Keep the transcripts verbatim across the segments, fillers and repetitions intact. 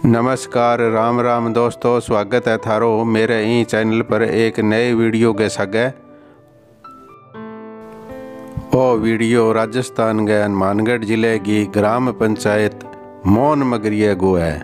नमस्कार, राम राम दोस्तों, स्वागत है थारो मेरे ई चैनल पर एक नए वीडियो के सगे। वो वीडियो राजस्थान के हनुमानगढ़ जिले की ग्राम पंचायत मोन मगरिया गो है।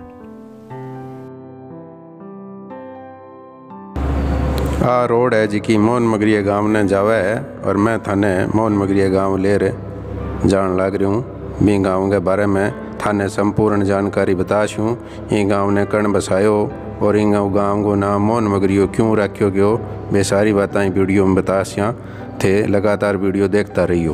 आ रोड है जिकी मोन मगरिया गांव ने जावे है और मैं थाने मोन मगरिया गांव ले रहे जान लग रही हूँ। भी गांव के बारे में थाने संपूर्ण जानकारी बताशूँ। ये गांव ने कण बसायो और इन गांव को नाम मोन मगरियो क्यों रखियो गयो, वे सारी बातें वीडियो में बताशियाँ थे। लगातार वीडियो देखता रहियो।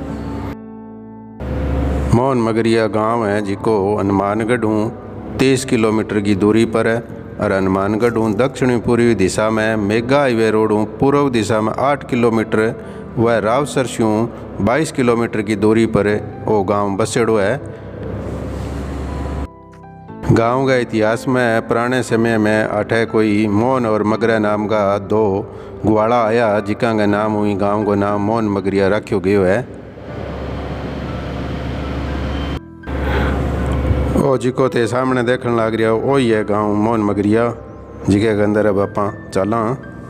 मोन मगरिया गांव है जिको हनुमानगढ़ हूँ तीस किलोमीटर की दूरी पर है और हनुमानगढ़ हूँ दक्षिणी पूर्वी दिशा में मेगा हाईवे रोड हूँ पूर्व दिशा में आठ किलोमीटर व रावसर से बाईस किलोमीटर की दूरी पर वो गांव बसेड़ो है। गांव का इतिहास में पुराने समय में अठे कोई मोन और मगरा नाम का दो ग्वाड़ा आया जिका का नाम हुई गांव को नाम मोन मगरिया रखियो गयो है। ओ जिको थे सामने देखने लग रहा वो ही है गांव मोन मगरिया जिके के अंदर अब आप चला।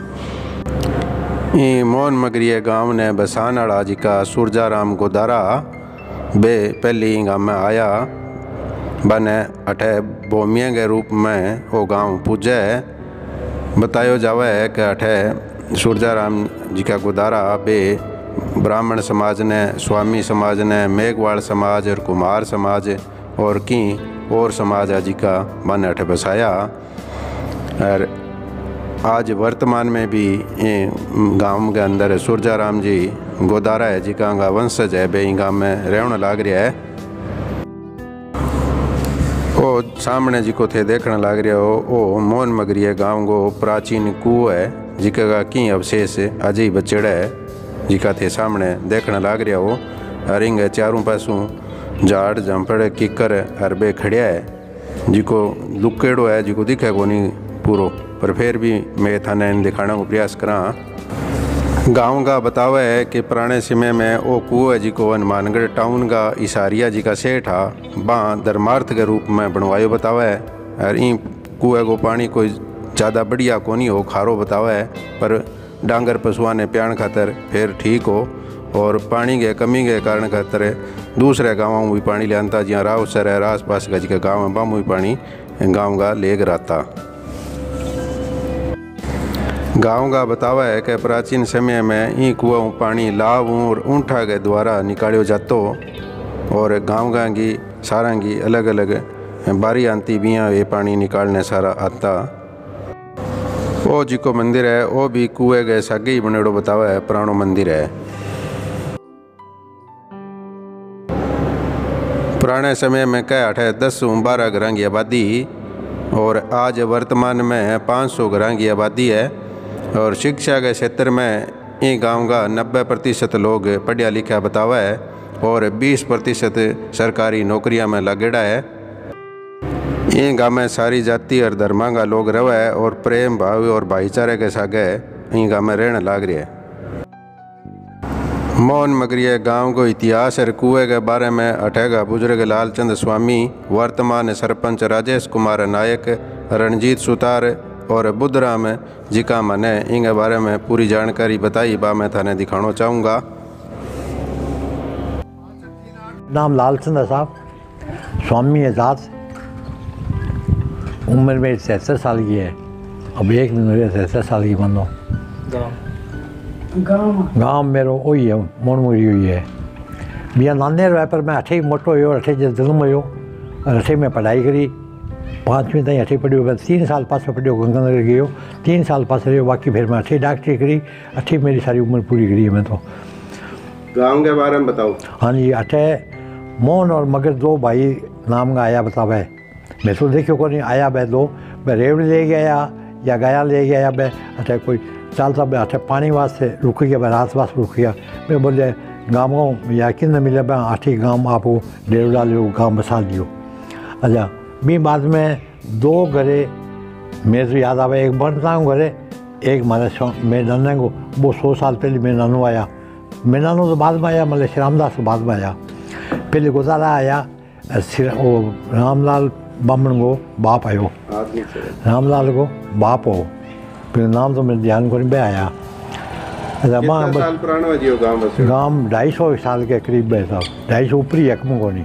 ये मोन मगरिया गांव ने बसान वाला जिका सूरजाराम गोदारा बे पहली गांव में आया बने अठे बोमिया के रूप में वो गांव पूजे है। बतायो जावे है कि अठे सूरजाराम जी का गुदारा बे ब्राह्मण समाज ने, स्वामी समाज ने, मेघवाल समाज और कुमार समाज और की और समाज है जी का मन अठे बसाया। और आज वर्तमान में भी ये गांव के अंदर सूरजाराम जी गोदारा है जी का वंशज है बे गांव में रहने लग रहा है। ओ सामने जी को थे देखने लग रहा हो ओ मोन मगरिया गांव को प्राचीन कुओं है जिका का की अवशेष अजय बचड़ा है जिका थे सामने देखने लग रहा हो। हरिंग चारों पासों झाड़ झंपड़ किकर अरबे खड़िया है जिको लुकेड़ो है जिको दिखे को नहीं पूरो, पर फिर भी मैं थाने दिखाने को प्रयास करा। गांव का बतावा है कि पुराने समय में वो कुआं है जिको हनुमानगढ़ टाउन का इसारिया जी का सेठ हा बाँ धर्मार्थ के रूप में बनवायो बतावा है। और इन कुएं को पानी कोई ज़्यादा बढ़िया को नहीं हो, खारो बतावा है, पर डांगर पशुओं ने प्याण खातर फिर ठीक हो। और पानी के कमी के कारण खातर दूसरे गाँवों में भी पानी ले आता जहाँ रावसर है आस पास का जी गाँव में बामू भी पानी गाँव का लेग रहता। गांव का बतावा है कि प्राचीन समय में ई कुआं पानी लाव और ऊँटा के द्वारा निकालो जातो और गांव गाँव की सारा की अलग अलग बारी आती बियाँ ये पानी निकालने सारा आता। वो जी को मंदिर है वो भी कुएं के सागे ही बनेड़ो बतावा है, पुरानो मंदिर है। पुराने समय में कह अठे दस बारह घर की आबादी और आज वर्तमान में पाँच सौ घर की आबादी है। और शिक्षा के क्षेत्र में ये गांव का नब्बे प्रतिशत लोग पढ़ा लिखा बतावा है और बीस प्रतिशत सरकारी नौकरियां में लगेड़ा है। ये गांव में सारी जाति और धर्म का लोग रहे है और प्रेम भाव और भाईचारे के सागे ये गांव में रहने लग रहे है। मोन मगरिया गांव को इतिहास और कुएं के बारे में अठेगा बुजुर्ग लालचंद स्वामी, वर्तमान सरपंच राजेश कुमार नायक, रणजीत सुतार और बुद्धराम जी का मैंने इनके बारे में पूरी जानकारी बताई बा मैं थाने दिखाना चाहूँगा। नाम लालचंद है साहब, स्वामी एजाज, उम्र मेरी सैंसठ साल की है। अब एक दिन मेरे सैंसठ साल की बनो। गाँव मेरा वही है मोन मगरी हुई है। बिया नाने रहा पर मैं अठे मोटो हो अठे जन्म हो और अठे में पढ़ाई करी। पाँचवीं ताईं अठे पढ़ियो, बस तीन साल पास पढ़ियो गंगानगर गयो, तीन साल पास रहो, बाकी फिर मैं अठे डॉक्टरी करी। अठे मेरी सारी उम्र पूरी करी है मैं तो। गांव के बारे में बताओ। हाँ जी, अठे मोहन और मगर दो भाई नाम का आया बतावा है। मैं तो देखियो को नहीं आया बे दो, मैं रेवड़ी ले गया या गया ले गया बे अठे कोई चलता बे अठे पानी वास्ते रुक गया, मैं रात वास्ते रुक गया। मैं बोले गाँव या कि न मिले बे अठे गाँव आप डेढ़ डालो गाँव बसा लियो। अच्छा भी बाद में दो घरे मेरे तो याद आवे, एक बनता हूँ घरे, एक मारे मेरे नाना को वो सौ साल पहले मेरे नानू आया। मेरे नानू तो बाद में आया, मतलब श्री रामदास तो बाद में आया। पहले गुजारा आया वो रामलाल बामण को बाप आयो, आदमी से रामलाल को बाप हो, फिर नाम तो मेरे ध्यान को नहीं बे आया। अच्छा कितना मां साल पुराना है जी वो गांव बस? गांव ढाई सौ साल के करीब है साहब, ढाई सौ ऊपर ही है कम को नहीं।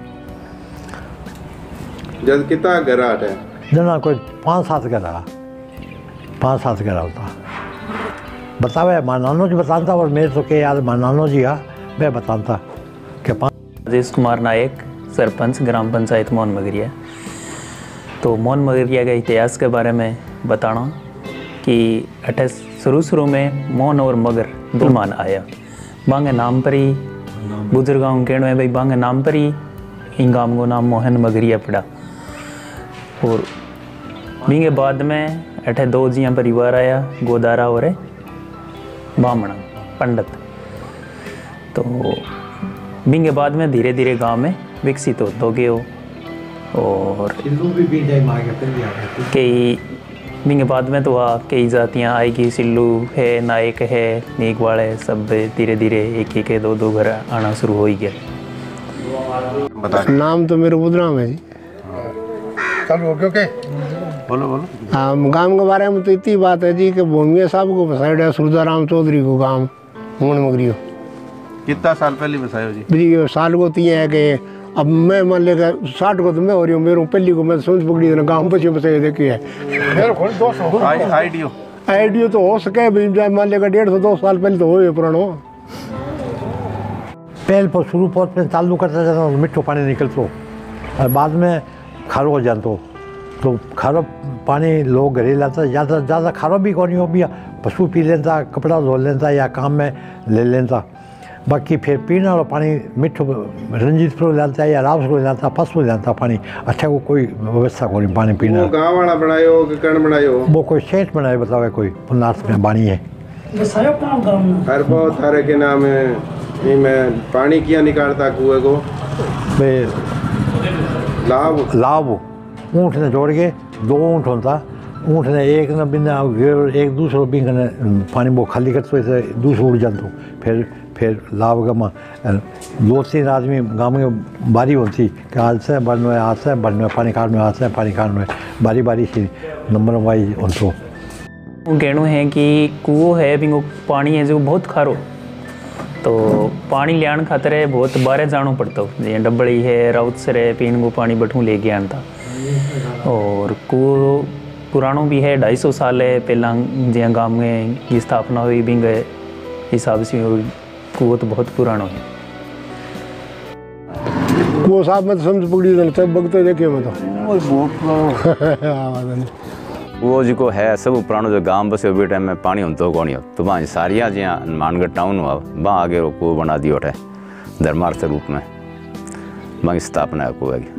जब कितना घराट है? जना कोई पाँच सात का रहा, पाँच सात का होता बतावे। मां नानो जी बताता और मेरे तो के याद मां नानो जी आ मैं बताता कि पाँच राजेश कुमार नायक, सरपंच ग्राम पंचायत मोहन मगरिया। तो मोहन मगरिया के इतिहास के बारे में बताना कि अठे शुरू शुरू में मोहन और मगर दो मान आया। बांगे नाम पर ही बुजुर्गांव कहने में भाई बांगे नाम पर ही इन गांव को नाम मोहन मगरिया पड़ा। और बींगे बाद में अठे दो जिया परिवार आया, गोदारा और बामणा पंडित। तो बींगे बाद में धीरे धीरे गांव में विकसित होते गए हो। और कई बींगे बाद में तो आ कई जातियाँ आएगी, सिल्लू है, नायक है, नीक वाले सब धीरे धीरे एक एक दो दो घर आना शुरू हो ही गया। नाम तो मेरे बुधराम है जी। चलो ओके ओके बोलो बोलो। हाँ, गांव के बारे में तो इतनी बात है जी कि भूमिया साहब को बसाइड है सुरदाराम चौधरी को गांव मोहन मगरियो। कितना साल पहले बसायो जी? जी साल को तीन है कि अब मैं मान लेगा साठ को तो मैं हो रही हूँ, मेरे पहली को मैं समझ पकड़ी ना गाँव बचे बसाए देखी है। आईडियो आईडियो तो हो सके भाई, मान लेगा डेढ़ सौ दो साल पहले तो हो पुरानो। पहले पर शुरू पौध में चालू करता जाता तो मिठो पानी निकलतो और बाद में खारो हो जातो। तो खारो पानी लोग घरे लाता, ज़्यादा ज़्यादा खारो भी कौन हो, भी पशु पी लेता, कपड़ा धो लेता या काम में ले लेता। बाकी फिर पीने वाला पानी मिठो रंजीत प्रो लाता या राव प्रो लाता, पशु लाता पानी। अच्छा को कोई व्यवस्था को नहीं पानी पीने। वो गांव वाला बनायो कि कण बनायो? वो कोई सेठ बनाए बतावे, कोई पुनास में बानी है। हर बहुत थारे के नाम है में पानी किया निकालता कुएं को? वे लाभ लाभ ऊँट ने जोड़ के दो ऊँट होता, ऊँट ने एक न बिना एक दूसरो बिंग ने पानी वो खाली करते हुए दूसरो उड़ जातो। फिर फिर लाभ गमा दो तीन आदमी गाँव में बारी होती कि आज से बनना है, आज से बनना है, पानी काटना है, आज से पानी काटना है, बारी बारी से नंबर वाइज उनको। वो कहना है कि कुओं है भी पानी है जो बहुत खारो, तो पानी लियान खातर है बहुत बारे जानो पड़ता हो। जे डबड़ी है, राउतसर है, पीने को पानी बठू लेके आनता। और कुओं पुरानो भी है, ढाई सौ साल है पहला जहाँ गाँव में की स्थापना हुई भी गए हिसाब से कुओं तो बहुत पुरानो है। वो साहब मैं तो समझ पकड़ी था सब वक्त देखे मैं तो वो जो है सब पुरानो जो गांव बसे बे टाइम में पानी होता कौन हो तो वहाँ सारिया जहाँ मानगढ़ टाउन हुआ वहाँ आगे वो कुओं बना दियो है धर्मार्थ रूप में, वहाँ की स्थापना है कुएं की।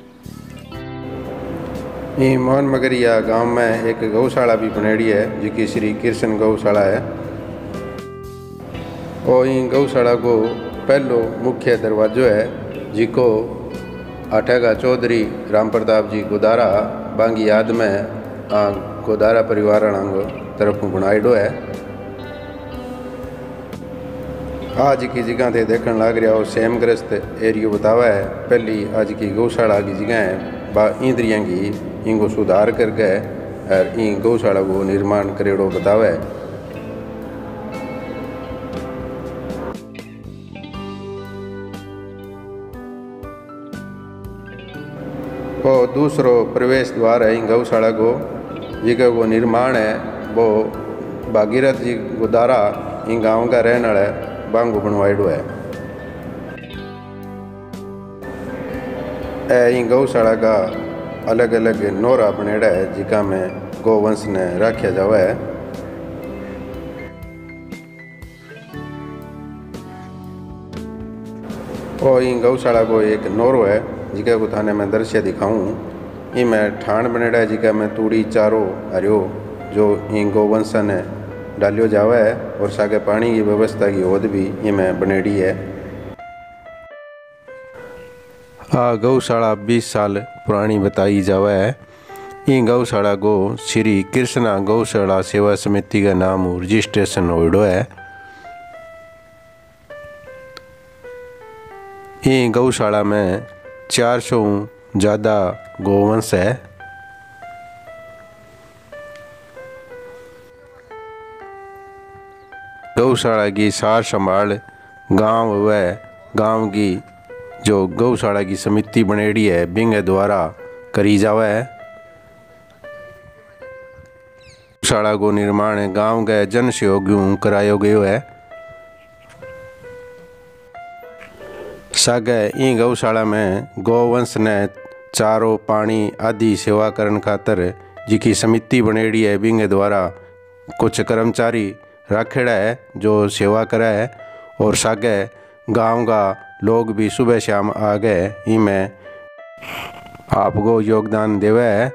ये मोहन मगरिया गांव में एक गौशाला भी बनेड़ी है जिकी श्री कृष्ण गौशाला है। और इन गौशाला को पहलो मुख्य दरवाजो है जिको अठेगा चौधरी राम प्रताप जी गोदारा बांगी याद में आ गोदारा परिवार तरफ बनाइडो है। आज की जगह थे देखने लग रहा हो सेमग्रस्त एरियो बतावा है। पहली आज की गौशाला की जगह है बा इंद्रियाँ की इनको सुधार कर गए और इन गौशाला को निर्माण करेड़ो बतावा है। वो दूसरो प्रवेश द्वार है इन गौशाला को जिका को निर्माण है वो भागीरथ जी गोदारा इन गाँव का रहने वाला है बांगो बनवाइडो है। ए इन गौशाला का अलग अलग नोरा बनेड़ा है जिका में गोवंश ने रखा जावा है। और इन गौशाला को एक नोरो है जिका को थाने में दृश्य दिखाऊं। इमें ठाण बनेड़ा है जिका में तूड़ी चारो हरियो जो इन गोवंश ने डालियो जावा है और सागे पानी की व्यवस्था की होद भी इमें बनेड़ी है। आ गौशाला बीस साल पुरानी बताई जावा है। इन गौशाला को श्री कृष्णा गौशाला सेवा समिति का नाम रजिस्ट्रेशन होइडो है। इन गौशाला में चार सौ ज़्यादा गोवंश है। गौशाला की सार संभाल गांव व गांव की जो गौशाला की समिति बनेड़ी है बिंग द्वारा करी जावे है। गौशाला को निर्माण गांव के जन सहयोगियों करायो गयो है। सागे ई गौशाला में गौवंश ने चारो पानी आदि सेवा करने खातर जिकी समिति बनेड़ी है बिंग द्वारा कुछ कर्मचारी रखेड़ा है जो सेवा करे है। और सागे गांव का लोग भी सुबह शाम आ गए इमें आपको योगदान देवे है।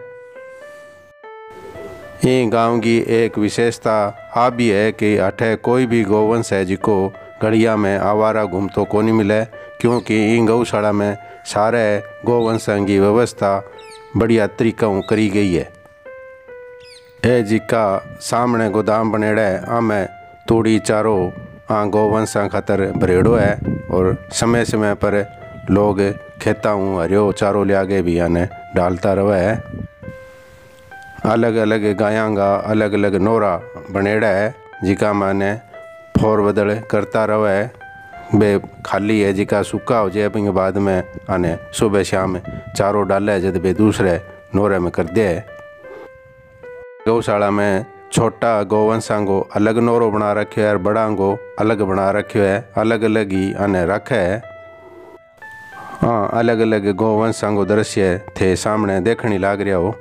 ई गांव की एक विशेषता आ भी है कि अठे कोई भी गौवंश है जिको गलिया में आवारा घूमतो को नहीं मिले, क्योंकि ई गौशाला में सारे गौवंशों की व्यवस्था बढ़िया तरीका करी गई है। ए जिका सामने गोदाम बनेड़ा है आमें तूड़ी चारो आ गौवंशा खातर भरेड़ो है। और समय समय पर लोग खेता हूँ हरियो चारो लिया के भी आने डालता रहे है। अलग अलग गायां का अलग अलग नोरा बनेड़ा है जिका माने फोर बदल करता रहे है। बे खाली है जिका सूखा हो जाए के बाद में आने सुबह शाम चारो डाले जब बे दूसरे नोरे में कर दे। गौशाला में छोटा गौवंशा को अलग नोरो बना रखो है और बड़ा को अलग बना रखो है। अलग अलग ही आने रखे है। हाँ, अलग अलग गौवंशा को दृश्य थे सामने देखने लाग रहा हो।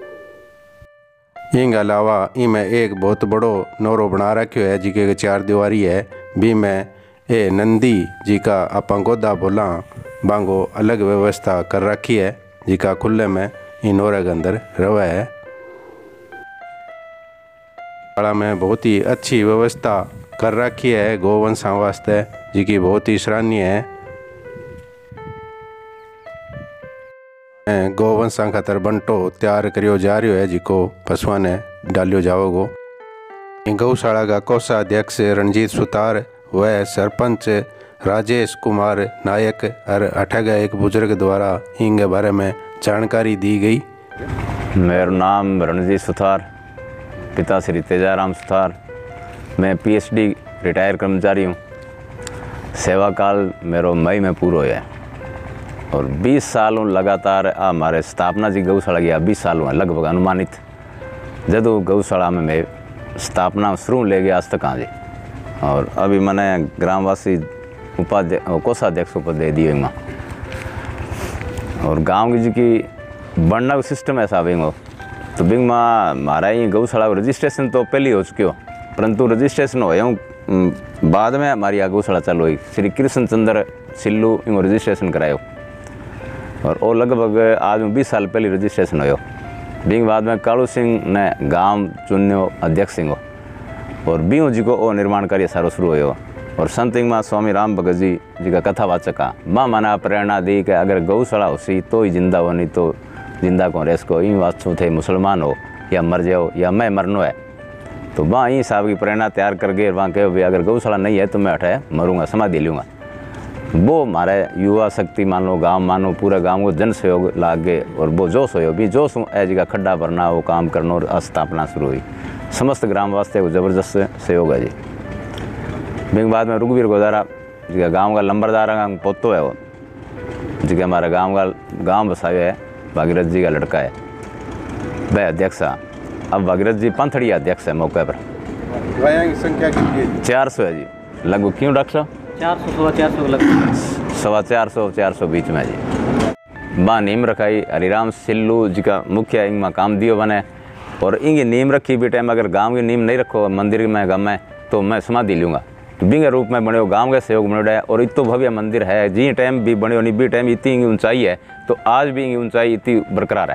इंग अलावा इमें एक बहुत बड़ो नोरो बना रखो है जिके चार दीवारी है। भी में ए नंदी जी का आप गोदा बोला बांगो अलग व्यवस्था कर रखी है जिका खुले में इन नोरे के अंदर रवे है। गौशाला में बहुत ही अच्छी व्यवस्था कर रखी है गौवंशा वास्ते जिकी बहुत ही सराहनीय है। गौवंशा खातर बंटो तैयार करियो जा रही है जिको पशुओं ने डालियो जाओगो। गौशाला का कोषाध्यक्ष रणजीत सुतार व सरपंच राजेश कुमार नायक और अठगा एक बुजुर्ग द्वारा इनके बारे में जानकारी दी गई। मेरा नाम रणजीत सुतार, पिता श्री तेजाराम सुतार। मैं पीएचडी रिटायर कर्मचारी हूँ। सेवा काल मेरा मई में पूरा है और बीस सालों लगातार हमारे स्थापना जी गौशाला की बीस सालों है लगभग अनुमानित। जदों गौशाला में मैं स्थापना शुरू ले गया आज तक हाँ जी। और अभी मैंने ग्रामवासी उपाध्यक्ष कोषाध्यक्ष पद दे दिए वहाँ। और गांव की जी की बढ़ना का सिस्टम ऐसा बिंग तो बिंग में हमारा ये गौशाला रजिस्ट्रेशन तो पहले हो चुके हो, परंतु रजिस्ट्रेशन हो बाद में हमारी यहाँ गौशाला चालू हुई। श्री कृष्ण चंद्र सिल्लू इन रजिस्ट्रेशन करायो और वो लगभग आज बीस साल पहले रजिस्ट्रेशन हो। बिंग बाद में कालू सिंह ने गांव चुन्यो अध्यक्ष सिंह और बीहू जी को वो निर्माण कार्य सारो शुरू हो। और संतिंग में स्वामी राम भगत जी जी का कथावाचक आ माँ मना प्रेरणा दी कि अगर गौशाला होसी तो ही जिंदा हो, नहीं तो जिंदा को रेस को इन वास्तु थे मुसलमान हो या मर जाओ या मैं मरनो है। तो वहाँ यही साहब की प्रेरणा तैयार कर गए। वहाँ कहो भाई अगर गौशाला नहीं है तो मैं हटाए मरूंगा, समाधि लूँगा। वो हमारे युवा शक्ति मान लो गांव मानो पूरा गांव को जन सहयोग लाग गए और वो जोश हो भी जोश हूँ ऐज का खड्डा भरना वो काम करना और स्थापना शुरू हुई। समस्त ग्राम वास्ते वो जबरदस्त सहयोग है जी। बिंग बाद में रुगवीर गोदारा जी गाँव का लंबरदार का पोतो है वो जी हमारे गाँव का गाँव बसाया है। भागीरथ जी का लड़का है वह अध्यक्ष। अब भागीरथ जी पंथड़ी अध्यक्ष है मौके पर। की संख्या कितनी है? चार सौ है जी लगभग। क्यों डॉक्टर साहब? चार सौ सवा चार सौ लगभग सवा चार सौ चार सौ बीच में जी। बा नीम रखाई हरिराम सिल्लू जी का मुखिया इंग में काम दियो बने और इंगी नीम रखी भी टाइम अगर गांव की नीम नहीं रखो मंदिर में गम में तो मैं समाधि लूँगा। तो बिंग रूप में बने गांव का सहयोग बने और इतो भव्य मंदिर है जी टाइम भी बने नहीं भी टाइम इतनी ऊंचाई है तो आज भी ऊंचाई इतनी बरकरार है।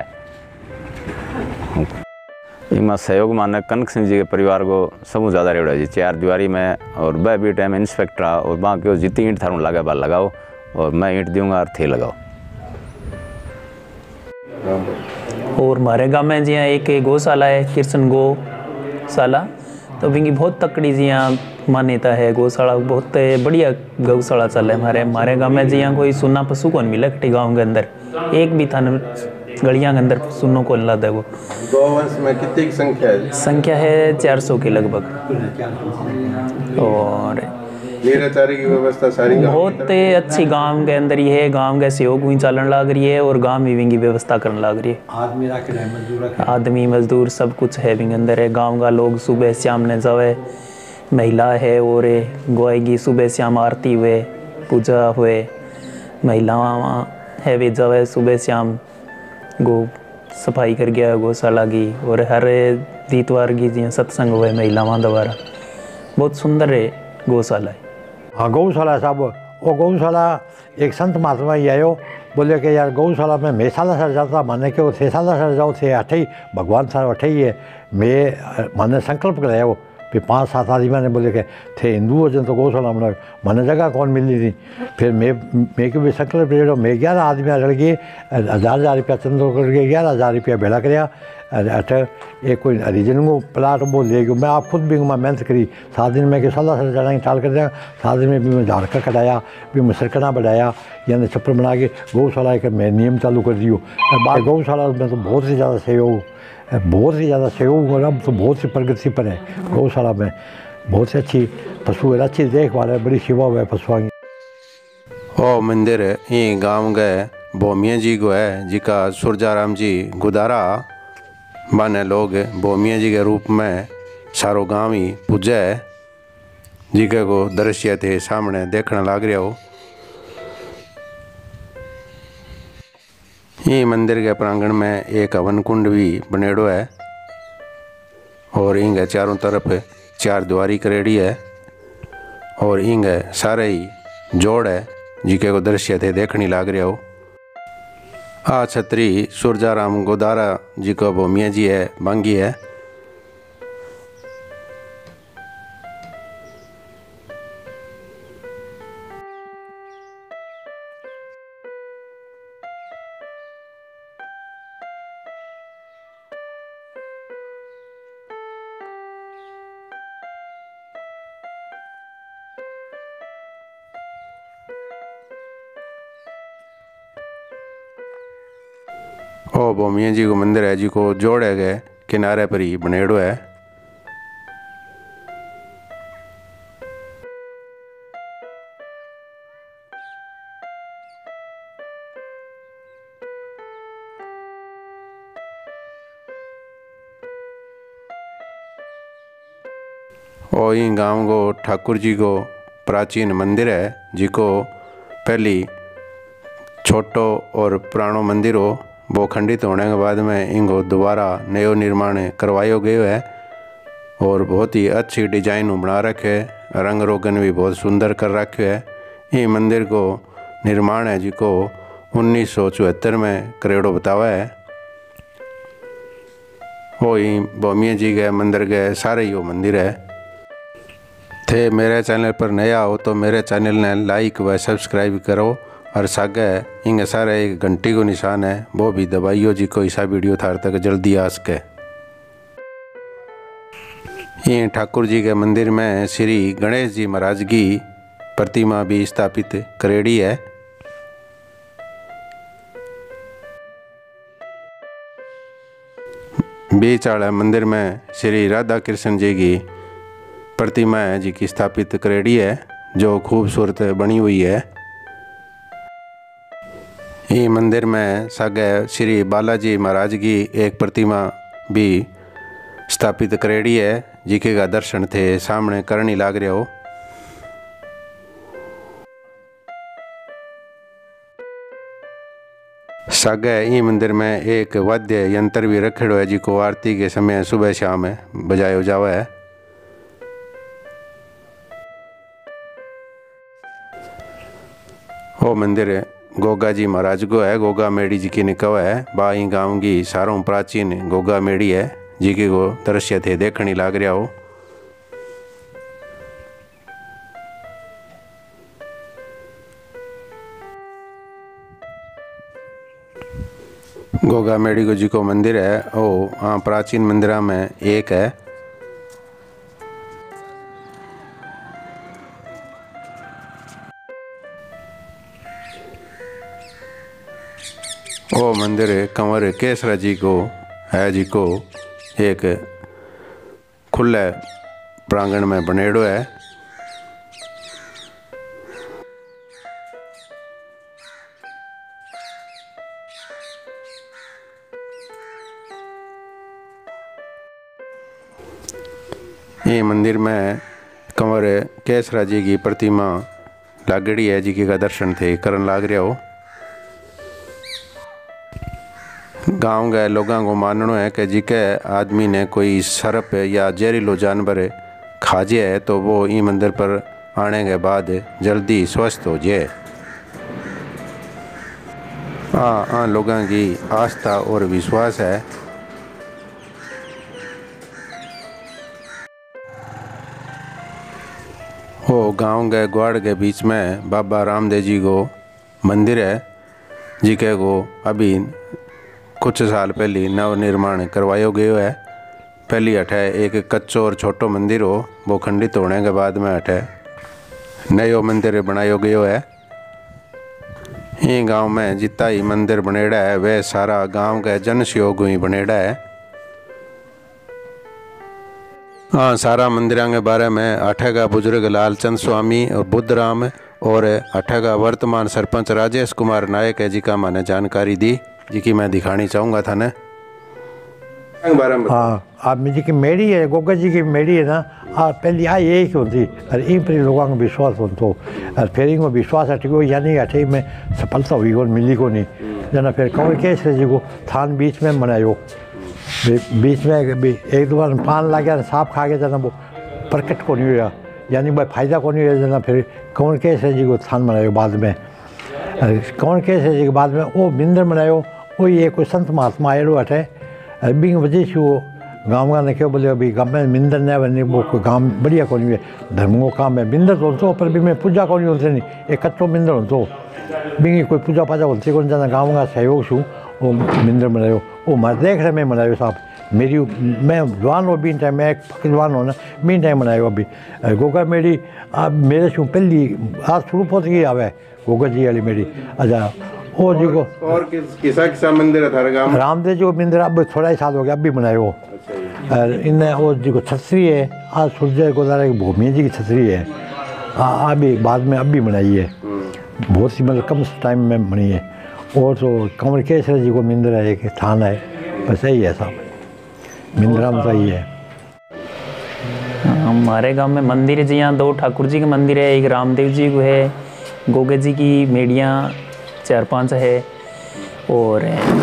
इनमें सहयोग माने कनक सिंह जी के परिवार को सबू ज़्यादा रेड़ा जी चार दीवारी में और वह भी टाइम इंस्पेक्टर आ और वहाँ के जितनी ईंट थारू लगा बार लगाओ और मैं ईंट दूंगा और थे लगाओ। और हमारे गाँव में जिया एक गौशाला है कृष्ण गौशाला तो विंगी बहुत तकड़ी जिया मान्यता है। गौशाला बहुत बढ़िया गौशाला चल है हमारे हमारे गाँव में जिया कोई सुना पशु कौन मिला कटी गाँव के अंदर। एक भी थाने गलियां के अंदर सुनने को नहीं लाता। वो गौवंश में कितनी की संख्या है? संख्या है चार सौ के लगभग। और मेरा चारे की व्यवस्था सारी बहुत अच्छी गांव के अंदर ही है। गांव के सहयोग हुई चलन लाग रही है और गांव में विंगी व्यवस्था करने लाग रही है। आदमी रख रहे हैं, मजदूर रख रहे हैं। आदमी मजदूर सब कुछ है विंग अंदर है। गांव का लोग सुबह शाम ने जावे, महिला है और गोई की सुबह शाम आरती हुए, पूजा हुए, महिला है वे जावे सुबह शाम गो सफाई कर गया गौशाला की। और हर दीतवार की जी सत्संग हुए महिलावां द्वारा। बहुत सुंदर है गौशाला है। हाँ गौशाला साहब, वो गौशाला एक संत महात्मा ही आयो, बोले कि यार गौशाला में मैं साला सर जाता, माने कि वो थे साला सर जाओ थे अठे ही भगवान सारा अठे ही है। मैं माने संकल्प कराया वो फिर पाँच सात आदमी मैंने बोले कि थे हिंदू हो जन तो गौशाला में मैंने जगह कौन मिली थी। फिर मैं मैं के भी संकल्प ले मैं ग्यारह आदमी लड़ गए, हज़ार हज़ार रुपया चंदो करके ग्यारह हज़ार रुपया भेड़ा कराया। अठ एक कोई हरिजन को प्लाट वो ले गयो। मैं आप खुद भी मैं मेहनत करी सात दिन में कि साला सर चढ़ाई टाल कर दिया। सात दिन में भी मैं झाड़का कटाया, भी मैं सरकना बढ़ाया, यानी छप्पर बना के गौशाला एक मैं नियम चालू कर दियो। बाहर गौशाला में तो बहुत ही ज़्यादा सहयोग बहुत ही ज़्यादा सहयोग हो रहा, तो बहुत सी प्रगति पर है। गौशाला में बहुत सी अच्छी पशु है, अच्छी देखभाल है, बड़ी सेवा है पशुओं की। ओ मंदिर ये गांव गए भोमिया जी को है, जिका सुरजाराम जी गुदारा माने लोग भोमिया जी के रूप में सारो गांव ही पूजा है, जिके को दृश्य थे सामने देखने लाग रहा हो। ये मंदिर के प्रांगण में एक हवन कुंड भी बनेड़ो है और इंगे चारों तरफ चार द्वारी करेड़ी है और इंगे सारे ही जोड़ है, जिके को दृश्य थे देखनी लाग रहा हो। आ छत्री सुरजाराम गोदारा जी को भोमिया जी है बांगी है। ओ भोमिया जी को मंदिर है, जी को जोड़े गए किनारे पर ही बनेड़ो है। ओ ई गांव को ठाकुर जी को प्राचीन मंदिर है, जिको पहली छोटो और पुरानो मंदिर हो, वो खंडित होने के बाद में इनको दोबारा नयो निर्माण करवायो गयो है और बहुत ही अच्छी डिजाइन बना रखे है। रंग रोगन भी बहुत सुंदर कर रखे है। ये मंदिर को निर्माण है जिको उन्नीस सौ चौहत्तर में करेड़ो बतावा है। वो ही भोमिया जी के मंदिर के सारे ही वो मंदिर है। थे मेरे चैनल पर नया हो तो मेरे चैनल ने लाइक व सब्सक्राइब करो और सागे इंगे सारे एक घंटी को निशान है वो भी दबाइयो, जी को ऐसा वीडियो थार तक जल्दी आ सके। ये ठाकुर जी के मंदिर में श्री गणेश जी महाराज की प्रतिमा भी स्थापित करेड़ी है। बीच वाले मंदिर में श्री राधा कृष्ण जी की प्रतिमा है, जी की स्थापित करेड़ी है, जो खूबसूरत बनी हुई है। ये मंदिर में सागे श्री बालाजी महाराज की एक प्रतिमा भी स्थापित करेड़ी है, जिके का दर्शन थे सामने करनी लाग रहा हो। सागे ई मंदिर में एक वाद्य यंत्र भी रखेड़ो है, जिको आरती के समय सुबह शाम बजायो जावा है। वो मंदिर गोगा जी महाराज को है, गोगा मेड़ी जी की निकवा है। बाई गांव की सारों प्राचीन गोगा मेड़ी है, जी की को दृश्य थे देखनी लाग रहा हो। गोगा मेड़ी को जी को मंदिर है, वो हाँ प्राचीन मंदिरा में एक है। वो मंदिर कंवर केसरा जी को है जी को एक खुले प्रांगण में बनेड़ो है। ये मंदिर में कंवर केसरा जी की प्रतिमा लागड़ी है, जी का दर्शन थे करन लाग रहा हो। गांव के लोगों को मानना है कि जी के आदमी ने कोई सर्प या जहरीलो जानवर खा जाए तो वो ई मंदिर पर आने के बाद जल्दी स्वस्थ हो जाए। हाँ हाँ लोगों की आस्था और विश्वास है। वो गांव के ग्वाड़ के बीच में बाबा रामदेव जी को मंदिर है, जी के को अभी कुछ साल पहले नव निर्माण करवायो गयो है। पहली अठे एक कच्चो और छोटो मंदिर हो, वो खंडित होने के बाद में अठे नयो मंदिर बनायो गयो है। ये गांव में जितना ही मंदिर बनेड़ा है वह सारा गांव के जन सहयोग ही बनेड़ा है। हाँ सारा मंदिरों के बारे में अठे का बुजुर्ग लालचंद स्वामी और बुद्धराम और अठे का वर्तमान सरपंच राजेश कुमार नायक है जी का मैंने जानकारी दी, जी की मैं दिखानी चाहूँगा था ना। हाँ आप जी की मेड़ी है, गोगा जी की मेड़ी है ना, हाँ पहली आई यही होती और इन पर लोगों का विश्वास हो तो और फिर इनको विश्वास हट गयो, यानी अठे में सफलता हुई को मिली को नहीं जना। फिर कंवर केसरी जी को थान बीच में बनायो, बीच में भी एक दो बार पान ला गया सांप खा गया जना, वो प्रकट को नहीं हुआ, यानी भाई फायदा को नहीं हुआ जना। फिर कंवर केसरी जी को थान बनायो बाद में। कंवर केसरी जी के बाद में वो मंदिर बनायो, वो ये कोई संत महात्मा आए अठे बी वजह से वो गाँव का ने क्यों बोले अभी गाँव में मिंदर न बने, वो गाँव बढ़िया को नहीं है धर्म को काम है। मिंदर तो होते पर भी मैं पूजा को नहीं होते नहीं, एक कच्चो मिंदर हो तो भी कोई पूजा पाजा होती को जना। गाँव का सहयोग छूँ वो मिंदर बनायो, वो मैं देख रहे मैं बनायो साहब। मेरी मैं जवान हो भी टाइम मैं जवान हो ना मी टाइम बनायो अभी गोगा मेरी अब मेरे छूँ पहली आज शुरू पहुँच गई आवे गोगा जी वाली मेरी। अच्छा वो जी को और किसा किसा मंदिर है थारे गांव में? रामदेव जी को मंदिर अब थोड़ा ही साल हो गया अब भी बनायो। और इन वो जी को छतरी है, आज सूर्य गोदारा की भूमि जी की छतरी है, हाँ अभी बाद में अब भी बनाई है, बहुत सी मतलब कम टाइम में बनी है। और तो कंवर केसरी जी को मंदिर है, एक थान है, बस यही है साहब मंदिर में तो यही है। हमारे गांव में मंदिर जी यहाँ दो ठाकुर जी के मंदिर है, एक रामदेव जी को है, गोगे जी की मेड़ियाँ चार पांच है और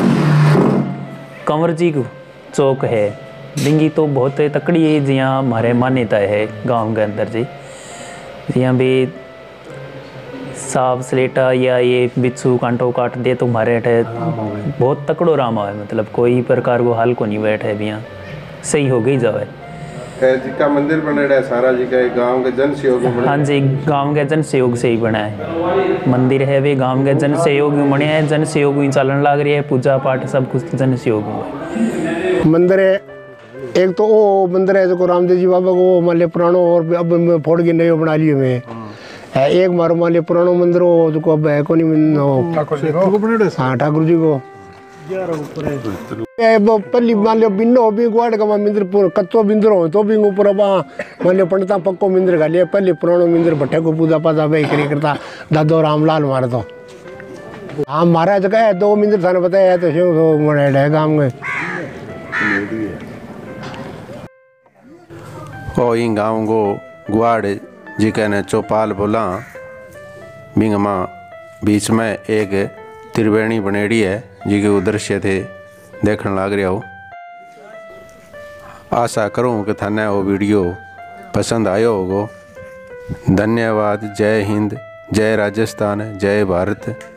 कंवर जी को चौक है। डिंगी तो बहुत तकड़ी है जी यहाँ हमारे मान्यता है गांव के अंदर जी। यहाँ भी सांप स्लेटा या ये बिच्छू कांटो काट दे तो हमारे अठे बहुत तकड़ो राम आवे, मतलब कोई प्रकार को हाल को नहीं बैठे भी यहाँ सही हो गई जावे। जी का मंदिर बनेड़ा है सारा जी का गांव के जन सहयोग में बना। हाँ जी गांव के जन सहयोग से ही बना है मंदिर है, वे गांव के जन सहयोग में बने हैं, जन सहयोग में चलन लग रही है, पूजा पाठ सब कुछ जन सहयोग में मंदिर है। एक तो वो मंदिर है जो रामदेव जी बाबा को मान लिया पुरानो और अब मैं फोड़ के नयो बना लियो मैं है। एक मारो मान लिया पुरानो मंदिर हो जो अब है को नहीं ठाकुर जी को, हाँ ठाकुर जी को पल्ली मान लियो बिन्नो भी ग्वाड़ का मंदिर पूरा कच्चो मंदिर हो तो भी ऊपर अब मान लियो पंडिता पक्को मंदिर का लिया पहले पुरानो मंदिर भट्टे को पूजा पाजा भाई करी करता दादो रामलाल मारे तो हाँ मारा जगह है दो मंदिर थाने बताया है तो शो मनेड़ा है गाँव में। ओ इन गाँव को ग्वाड़ जी कहने चौपाल बोला बिंग माँ बीच में एक त्रिवेणी बनेड़ी है जी के दृश्य थे देखने लग रहा हो। आशा करूँ कि थाने वो वीडियो पसंद आयो होगो। धन्यवाद। जय हिंद, जय राजस्थान, जय भारत।